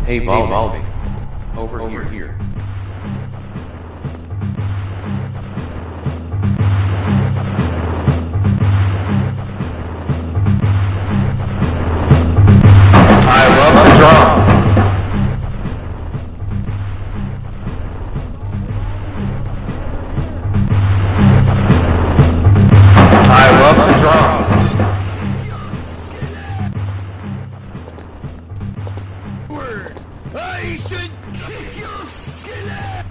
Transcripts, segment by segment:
Hey Baldi. Over here. I love the drum. I love the drum. I should kick your skin out!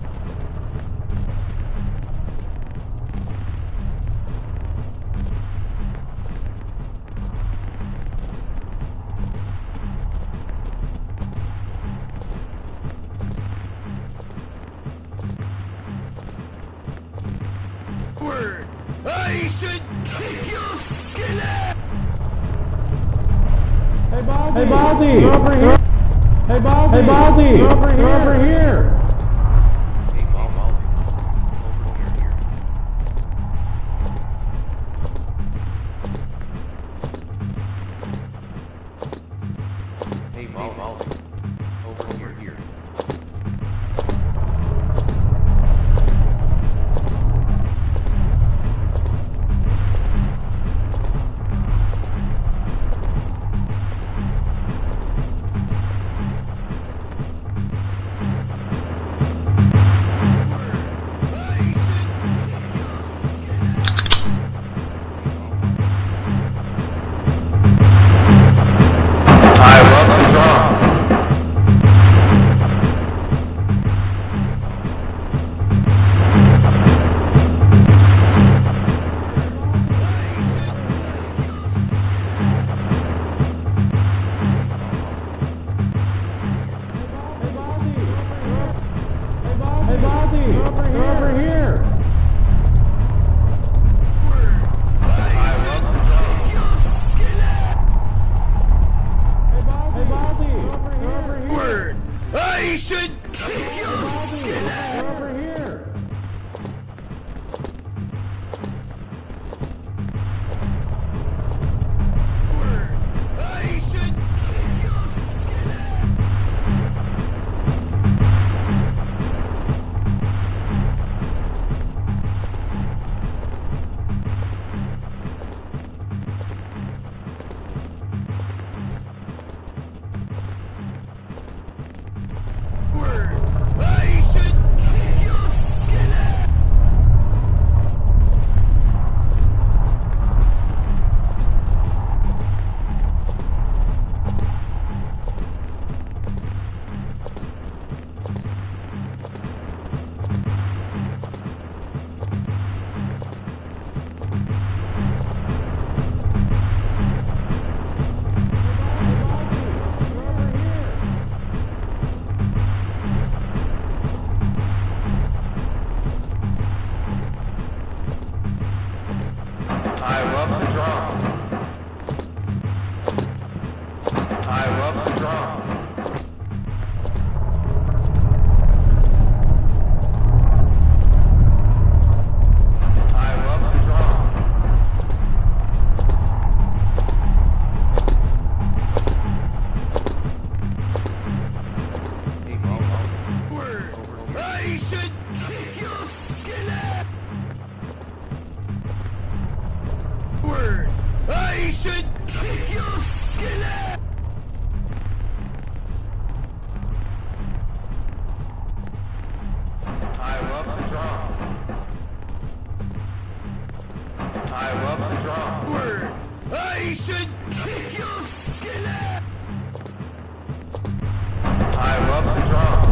Word! I should kick your skin out! Hey Baldi! Over here! Hey Baldi! Over here! Hey Baldi. Hey Baldi. Over here. I love the drum. Hey Baldi! Over here! Hey Baldi! Over here! Word! I should kick your skin out! Over here! Word! I should kick your skin out! Word! I should kick your skin out! I love the drum. I love the drum. I love the drum. Hey Baldi. Word! I should kick your skin out! Word! I should kick your skin out! I love the drum. I love the drum. Word! I should kick your skin out! I love the drum.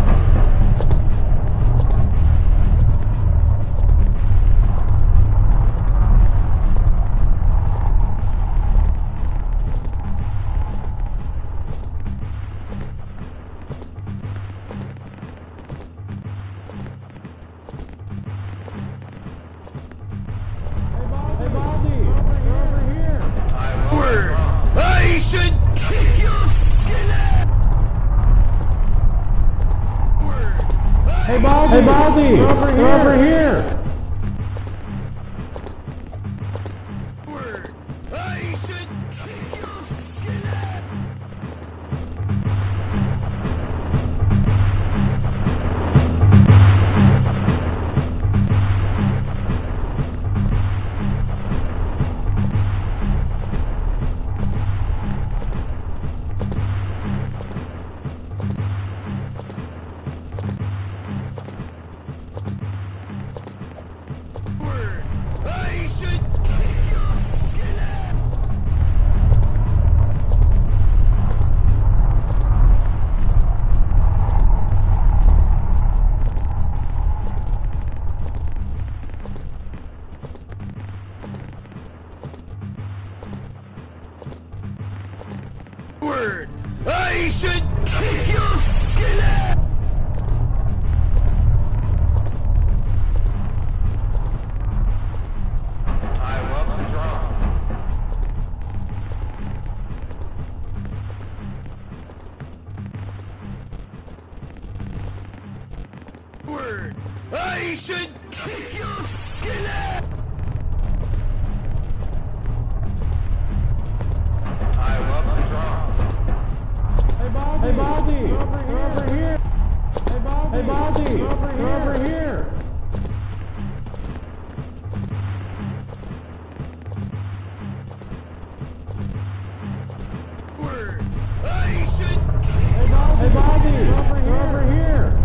Hey Baldi! Over here! I love the Word! drum. I should kick your skin out! Word! Hey Baldi! Over here! Word! I should kick your skin out! Word! I should kick your skin out! I love the drum. Word! I should kick your skin out! I love the drum. Hey Baldi, over here. Hey Baldi, over here. Word! I should Hey Baldi, over here.